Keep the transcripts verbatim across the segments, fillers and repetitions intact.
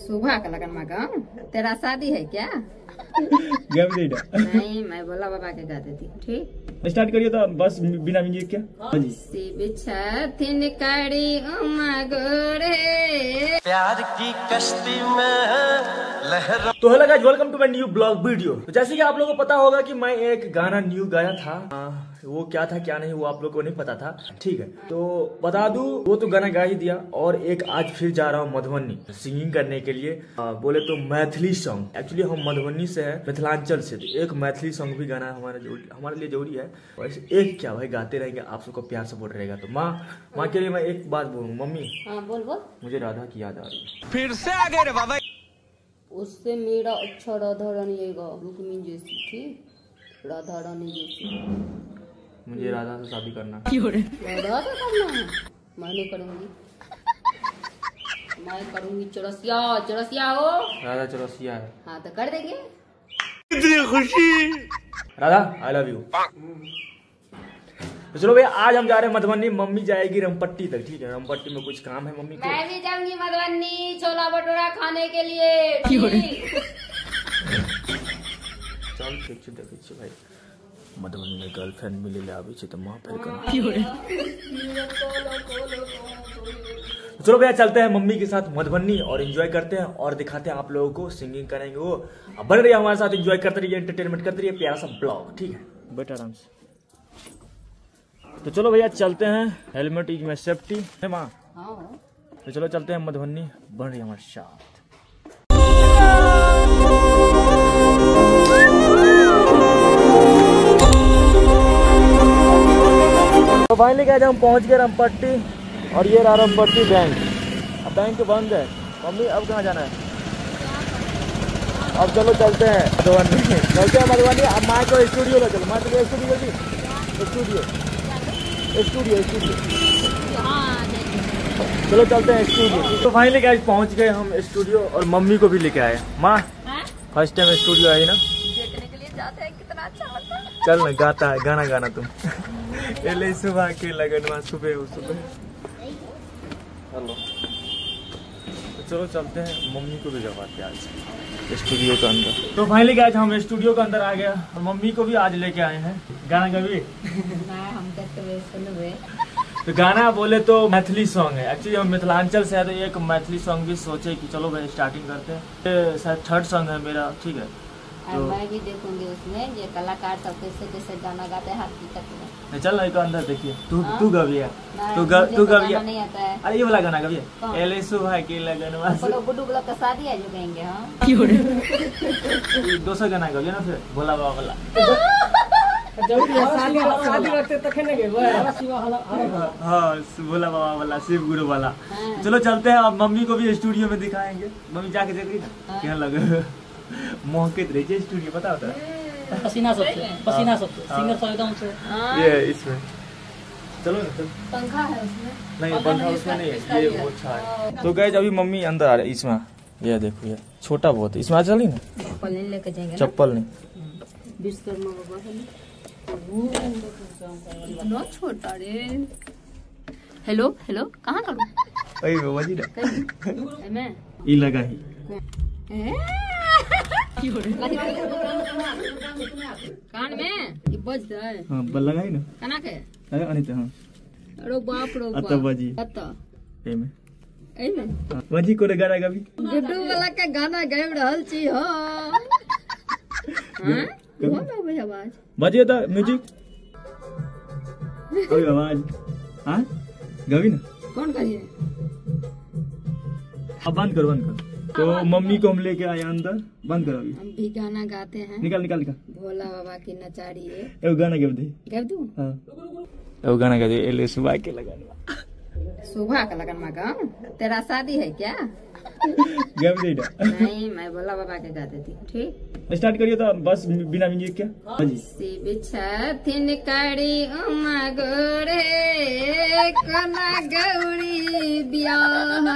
सुबह का लगन में गाऊं? तेरा शादी है क्या? नहीं, मैं भोला बाबा के गा देती हूँ। ठीक, स्टार्ट करिए तो बस बिना म्यूजिक के। प्यार की कश्ती में लहर। तो hello guys, welcome to my new blog video. तो जैसे कि आप लोगों को पता होगा कि मैं एक गाना न्यू गाया था। आ, वो क्या था क्या नहीं वो आप लोगों को नहीं पता था। ठीक है, तो बता दूं, वो तो गाना गा ही दिया। और एक आज फिर जा रहा हूँ मधुबनी सिंगिंग करने के लिए। आ, बोले तो मैथिली सॉन्ग। एक्चुअली हम मधुबनी से है, मिथिलांचल से। एक मैथिली सॉन्ग भी गाना हमारे हमारे लिए जरूरी है। वैसे एक क्या भाई गाते रहेंगे, आप सबको प्यार सपोर्ट रहेगा। तो माँ माँ के लिए मैं एक बात बोलूँ। मम्मी हाँ बोल बोल। मुझे राधा की याद आ रही है। फिर से आ गए रे बाबा। उससे मेरा अच्छा राधा रानी आएगा, रुक्मिणी जैसी। ठीक, राधा रानी जैसी। मुझे राधा से शादी करना है। राधा से करना है? मैं नहीं करूंगी, मैं करूंगी चौरसिया। चौरसिया हो, राधा चौरसिया है। हाँ तो कर देंगे। कितनी खुशी। Radha I love you. तो चलो भैया, आज हम जा रहे हैं मधुबनी। मम्मी जाएगी रमपट्टी तक। ठीक है, रमपट्टी में कुछ काम है मम्मी को। मैं भी जाऊंगी मधुबनी छोला भटूरा खाने के लिए। चल ठीक है, देखिए भाई मधुबनी में गर्लफ्रेंड मिले ले आवे छे त मां फेर कर। चलो भैया, चलते हैं मम्मी के साथ मधुबनी और एंजॉय करते हैं और दिखाते हैं आप लोगों को। सिंगिंग करेंगे वो। अब बन रही है हमारे साथ, एंजॉय करते रहिए, एंटरटेनमेंट करते रहिए। प्यारा सा ब्लॉग। ठीक है, बैठ आराम से। तो चलो भैया चलते हैं। हेलमेट इज माय सेफ्टी है माँ। तो चलो चलते हैं मधुबनी। बन रही है हमारे साथ। तो फाइनली गए, हम पहुंच गए रमपट्टी। और ये रहा रमपट्टी बैंक। अब बैंक बंद है। मम्मी अब कहाँ जाना है? अब चलो चलते हैं मधुबनी। चलते हैं मधुबनी। अब माँ को स्टूडियो ले चलो। माँ चलो स्टूडियो जी, स्टूडियो स्टूडियो स्टूडियो चलो चलते हैं स्टूडियो। तो फाइनली गाइस पहुंच गए हम स्टूडियो। और मम्मी को भी लेके आए। माँ फर्स्ट टाइम स्टूडियो आई ना, देखने के लिए जाते हैं, कितना अच्छा लगता है। चल ना, गाता है गाना गाना तुम। पहले सुबह के लगन सुबह सुबह। हेलो, तो चलो चलते हैं। मम्मी को भी जगाते आज स्टूडियो के अंदर। तो फाइनली गाइस हम स्टूडियो के अंदर आ गया। और मम्मी को भी आज लेके आए हैं। गाना गावी हम सुन। तो गाना बोले तो मैथिली सॉन्ग है। एक्चुअली हम मिथिलांचल से है, तो एक मैथिली सॉन्ग भी सोचे कि चलो भाई स्टार्टिंग करते हैं। शायद थर्ड सॉन्ग है मेरा। ठीक है, तो मैं भी देखूंगी उसमें ये कलाकार सब कैसे कैसे गाना गाते हैं। हाथ की तक में चल ना, एक अंदर देखिए। तू तू गविया, तू तू गविया नहीं आता है। अरे ये वाला गाना गविया। एले सुबह के लगन वाला बुड्ढू ब्लॉक का शादी है जो कहेंगे। हाँ दूसरा गाना गविया ना, फिर भोला बाबा वाला। हाँ भोला बाबा वाला, शिव गुरु वाला। चलो चलते हैं। अब मम्मी को भी स्टूडियो में दिखाएंगे। मम्मी जाके देख रही ना क्या लगे। मोहकित रही स्टूडियो, पता होता है। पसीना सबसे पसीना सबसे सिंगर सब एकदम से ये इसमें। चलो पंखा है उसमें? नहीं, पंखा उसमें नहीं है। ये वो अच्छा है। तो गाइस अभी मम्मी अंदर आ रहे हैं। इसमें ये देखो, ये छोटा बहुत है। इसमें आ चली ना, चप्पल नहीं लेके जाएंगे। चप्पल नहीं। विश्वकर्मा बाबा इतना छोटा रे। हेलो हेलो, कहाँ करूँ? अरे बाबा जी ना मैं ई लगा ही कान में ये बज रहा है। हां बल लगा ही ना। कना के? अरे अनित हां। अरे बाप रे बाप। अत बजी अत ए में ए में बजी को गाना गाबी। गुड्डू वाला का गाना गाब रहल छी। हो हां हो ना भाई, आवाज बजिए तो म्यूजिक। ओए आवाज। हां गाबी ना। कौन करिए? अब बंद कर, बंद कर। तो मम्मी को हम लेके आए अंदर। बंद करो अभी। हम भी गाना गाते हैं। निकाल निकाल निकाल। भोला बाबा की नचारी है। एगो गाना गा दे। गा दूं? हां एगो गाना गा दे। एले सुबह के लगन। सुबह का लगन में गाऊं? तेरा शादी है क्या? गा दे ना। नहीं, मैं भोला बाबा के गा देती हूँ। ठीक, स्टार्ट करिए तो बस बिना म्यूजिक के। हां जी। शिव छथिन कड़ी उमा गोरे कना गौरी ब्याह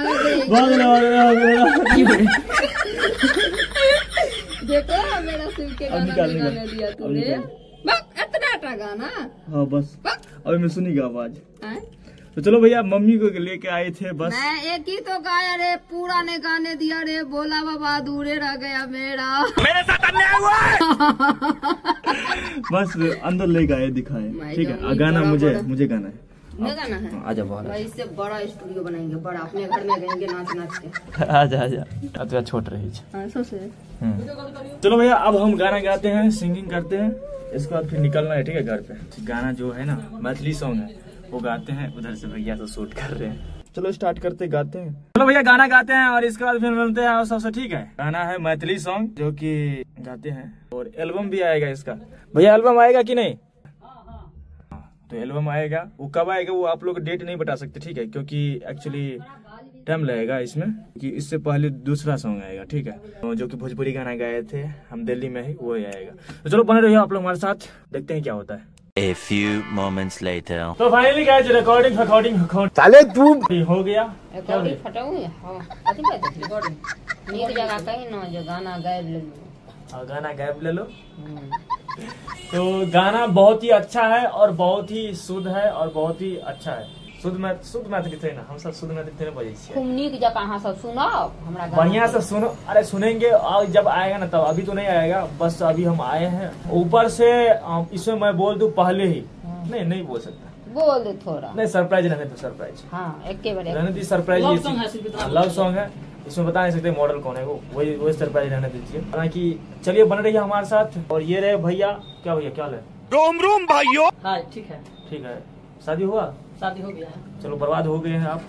देखो मेरा शिव के गाना गाने दिया तूने। इतना गाना। हाँ बस अभी मैं सुनी आवाज। तो चलो भैया मम्मी को लेके आए थे बस। मैं एक ही तो गाया रे, पूरा ने गाने दिया रे, भोला बाबा दूरे रह गया मेरा। मेरे साथ अन्याय हुआ है। बस अंदर ले गए दिखाए, ठीक है। गाना मुझे मुझे गाना है, गाना है। आजा बाहर, इससे बड़ा स्टूडियो बनाएंगे, बड़ा अपने घर में गाएंगे नाच नाच के। आजा आजा, अब छोट रही है। चलो चलो भैया अब हम गाना गाते हैं, सिंगिंग करते हैं, इसके बाद फिर निकलना है, ठीक है घर पे। गाना जो है ना मैथिली सॉन्ग है वो गाते हैं, उधर से भैया तो शूट कर रहे हैं। चलो स्टार्ट करते गाते हैं। चलो भैया गाना गाते हैं और इसके बाद फिर मिलते हैं और सबसे, ठीक है। गाना है मैथिली सॉन्ग जो कि गाते हैं, और एल्बम भी आएगा इसका। भैया एल्बम आएगा कि नहीं? तो एल्बम आएगा, वो कब आएगा वो आप लोग डेट नहीं बता सकते, ठीक है, क्योंकि एक्चुअली टाइम लगेगा इसमें, कि इससे पहले दूसरा सॉन्ग आएगा, ठीक है, तो जो कि भोजपुरी गाना गाए थे हम दिल्ली में ही, वो ही आएगा। तो चलो बने रहिए आप लोग हमारे साथ, देखते हैं क्या होता है। A few moments later. तो फाइनली गाइस रिकॉर्डिंग रिकॉर्डिंग साले तू हो गया। रिकॉर्डिंग फटाऊ है। हां कथि कहते थे रिकॉर्डिंग नीक जगह कहीं ना जो गाना गायब ले लो, और गाना गायब ले लो। तो गाना बहुत ही अच्छा है और बहुत ही शुद्ध है और बहुत ही अच्छा है। शुद्ध में शुद्ध मैथिली थे ना, हम सब शुद्ध मैथिली थे बजे छियै। खूब नीक जगह अहाँ सब सुनाओ हमरा गाना, बढ़िया से सुनो। अरे सुनेंगे और जब आएगा ना तब, अभी तो नहीं आएगा, बस अभी हम आए हैं। ऊपर से इसमें मैं बोल दूं पहले ही, नहीं नहीं बोल सकता, बोल दे थोड़ा, नहीं सरप्राइज रहने दो, सरप्राइज। हाँ एक के बार रहने दी सरप्राइज, लव सॉन्ग है, इसमें बता नहीं सकते मॉडल कौन है वो, वही वही सरप्राइज रहने दीजिए। हालांकि चलिए बन रही है हमारे साथ। और ये रहे भैया, क्या भैया क्या ले, रोम रोम भाइयों। हाँ ठीक है, ठीक है। शादी हुआ? शादी हो गया है। चलो बर्बाद हो गए हैं आप।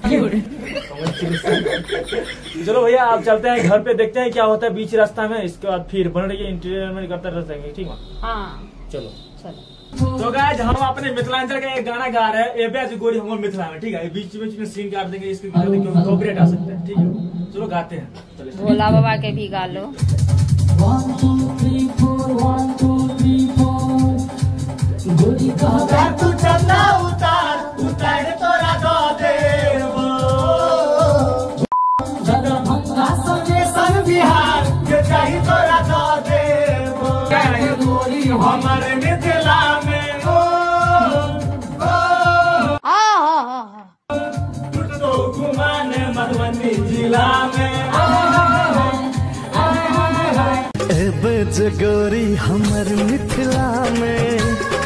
चलो भैया आप चलते हैं घर पे, देखते हैं क्या होता है बीच रास्ता में, इसके बाद फिर बन रही है इंटरटेनमेंट करते रहेंगे, ठीक है। हाँ चलो चलो। तो गाइस हम अपने मिथिलांचल का एक गाना गा रहे हैं, एबे गोरी हम मिथिला में, ठीक है। बीच बीच में सीन काट देंगे इसके, क्योंकि कॉपीराइट आ सकता है, ठीक है। चलो गाते हैं, चलो भोला बाबा के भी गा लो। तू चलना उतार उतार तोरा दो देबो, बिहार के चाही तोरा दो देबो, हमारे मिथिला में हो तो घुमान मधुबनी जिला में। गोरी हमर मिथिला में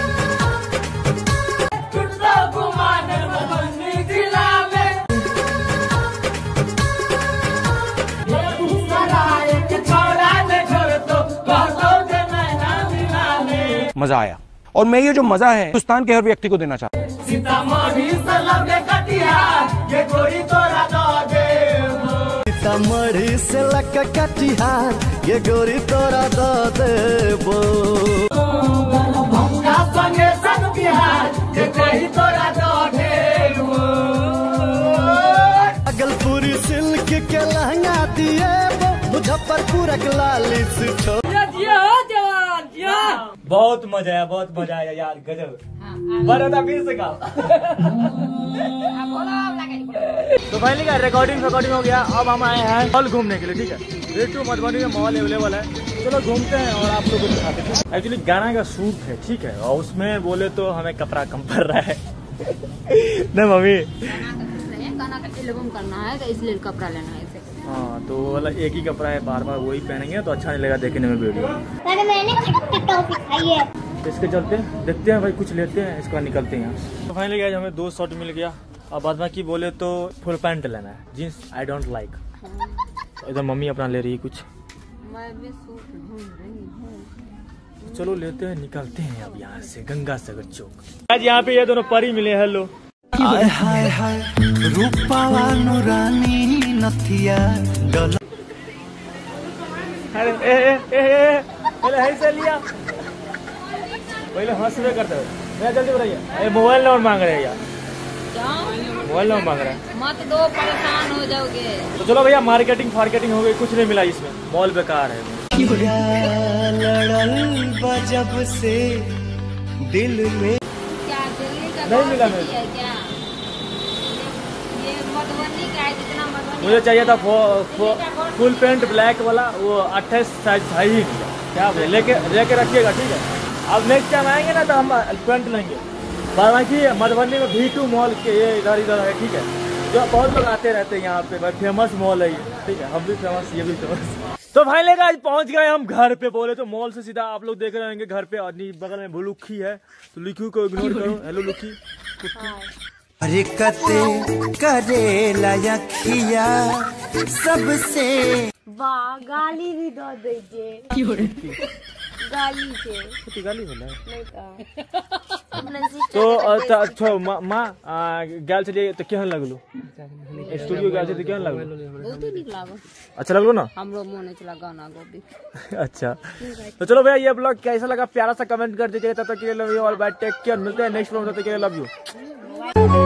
घुमान मधुबनी जिला में, मजा आया, और मैं ये जो मजा है हिंदुस्तान के हर व्यक्ति को देना चाहता हूँ। सीतामढ़ी से लगे कटिहार ये गोरी तोरा दो देबो, सीतामढ़ी से लग कटिहार ये गोरी तोरा दो देबो, संगे संग बिहार ये गोरी तोरा दो देबो, भागलपुरी सिल्क के लहंगा दिए मुजफ्फरपुर के लाली से। बहुत मजा आया, बहुत मजा आया यार, गजब। बड़ा फिर से गाओ। तो फाइनली का रिकॉर्डिंग रिकॉर्डिंग हो गया। अब हम आए हैं मॉल घूमने के लिए, ठीक है। रेटू मधुबनी में मॉल अवेलेबल है, चलो घूमते हैं और आप लोगों को दिखाते हैं। एक्चुअली गाना का शूट है, ठीक है, और उसमें बोले तो हमें कपड़ा कम पड़ रहा है। नहीं मम्मी गाना का एल्बम करना है तो इसलिए कपड़ा लेना है इसे। हाँ तो वाला एक ही कपड़ा है, बार बार वही पहनेंगे तो अच्छा नहीं लगेगा देखने में वीडियो। मैंने मैंने टॉपिक खाई है। इसके चलते देखते हैं भाई, कुछ लेते हैं, इसके बाद निकलते हैं यहाँ। तो फाइनली गाइस हमें दो शर्ट मिल गया, और बाद बाकी बोले तो फुल पैंट लेना है, जीन्स आई डोंट लाइक। इधर मम्मी अपना ले रही है कुछ, मैं भी सूट ढूंढ रही हूँ। चलो लेते हैं, निकलते हैं अब यहाँ से गंगा सागर चौक। आज यहाँ पे ये दोनों परी मिले। हेलो हाय हाय हाय रूपावा नुरानी नथिया गला। अरे ए ए ए ए पहले है से लिया, पहले हंसवे करते हो। मैं जल्दी बताइए, मोबाइल नंबर मांग रहे हैं यार, क्या मोबाइल नंबर मांग रहे हैं। मत दो, परेशान हो जाओगे। तो चलो भैया मार्केटिंग फार्केटिंग हो गई, कुछ नहीं मिला इसमें, मॉल बेकार है। लड़ल बजब से दिल में क्या दिल्ली का नहीं मिला बहुत मेरे। है क्या? ये मधुबनी का है, जितना मधुबनी मुझे चाहिए था फो, फो, फुल पैंट ब्लैक वाला, वो अट्ठाईस साइज है ही नहीं। क्या बोले, लेके लेके रखिएगा, ठीक है। अब नेक्स्ट टाइम आएंगे ना तो हम पैंट लेंगे, बाराबंकी मधुबनी में भी टू मॉल के ये इधर इधर है, ठीक है, जो बहुत लोग आते रहते हैं यहाँ पे, भाई फेमस मॉल है ये, ठीक है, हम भी फेमस, ये भी फेमस। तो भाई लेगा आज पहुंच गए हम घर पे। बोले तो मॉल से सीधा आप लोग देख रहे होंगे घर पे, और बगल में लुखी है, तो लुखी को इग्नोर करो। हेलो लुखी। अरे कते करेला यखिया सबसे वाह गाली भी दो दीजिए। गाली छे गाली बोला नहीं का तो अच्छा माँ गैल चलिए तो केहन लगलो स्टूडियो गैल से केहन लगलो? बहुत ही निक लागो। अच्छा लगलो ना? हमरो मन चला गाना गोबी। अच्छा तो चलो भैया ये ब्लॉग कैसा लगा प्यारा सा कमेंट कर दीजिए। तब तक के लिए लव यू और बाय, टेक केयर, मिलते हैं नेक्स्ट ब्लॉग में, तब तक के लिए लव यू।